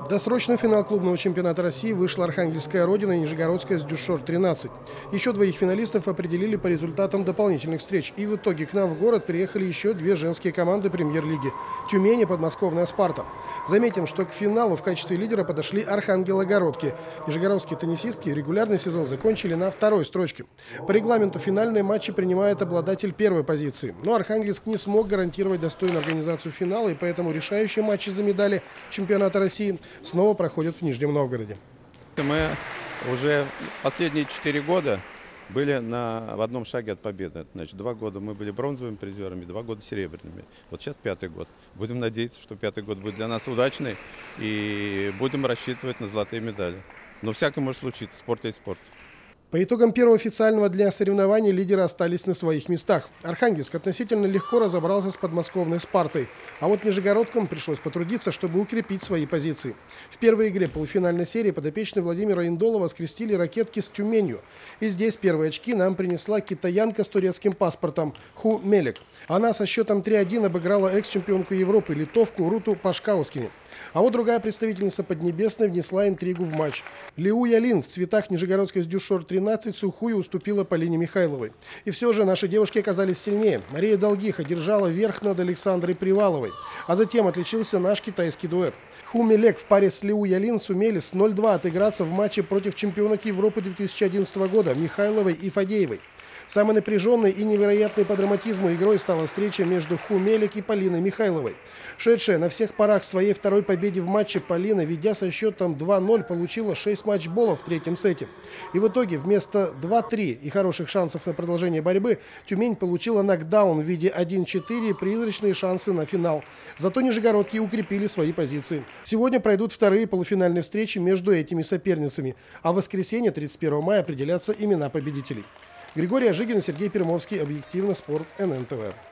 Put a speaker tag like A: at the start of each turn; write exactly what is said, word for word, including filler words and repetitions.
A: В досрочный финал клубного чемпионата России вышла Архангельская Родина и Нижегородская Сдюшор тринадцать. Еще двоих финалистов определили по результатам дополнительных встреч. И в итоге к нам в город приехали еще две женские команды премьер-лиги – Тюмень и подмосковная Спарта. Заметим, что к финалу в качестве лидера подошли архангелогородки. Нижегородские теннисистки регулярный сезон закончили на второй строчке. По регламенту финальные матчи принимает обладатель первой позиции. Но Архангельск не смог гарантировать достойную организацию финала, и поэтому решающие матчи за медали чемпионата России снова проходят в Нижнем Новгороде.
B: Мы уже последние четыре года были на, в одном шаге от победы. Значит, два года мы были бронзовыми призерами, два года серебряными. Вот сейчас пятый год. Будем надеяться, что пятый год будет для нас удачный, и будем рассчитывать на золотые медали. Но всякое может случиться. Спорт есть спорт.
A: По итогам первого официального дня соревнований лидеры остались на своих местах. Архангельск относительно легко разобрался с подмосковной Спартой. А вот нижегородкам пришлось потрудиться, чтобы укрепить свои позиции. В первой игре полуфинальной серии подопечные Владимира Индолова скрестили ракетки с Тюменью. И здесь первые очки нам принесла китаянка с турецким паспортом Ху Мелек. Она со счетом три один обыграла экс-чемпионку Европы, литовку Руту Пашкаускини. А вот другая представительница Поднебесной внесла интригу в матч. Лиу Ялин в цветах Нижегородской Сдюшор тринадцать сухую уступила Полине Михайловой. И все же наши девушки оказались сильнее. Мария Долгих одержала верх над Александрой Приваловой. А затем отличился наш китайский дуэт. Ху Мелек в паре с Лиу Ялин сумели с ноль два отыграться в матче против чемпионок Европы две тысячи одиннадцатого года Михайловой и Фадеевой. Самой напряженной и невероятной по драматизму игрой стала встреча между Ху Мелек и Полиной Михайловой. Шедшая на всех парах своей второй победе в матче Полина, ведя со счетом два ноль, получила шесть матчболов в третьем сете. И в итоге вместо два-три и хороших шансов на продолжение борьбы Тюмень получила нокдаун в виде один-четыре и призрачные шансы на финал. Зато нижегородки укрепили свои позиции. Сегодня пройдут вторые полуфинальные встречи между этими соперницами. А в воскресенье, тридцать первого мая, определятся имена победителей. Григорий Ожигин и Сергей Пермовский. Объективно. Спорт. эн эн тэ вэ.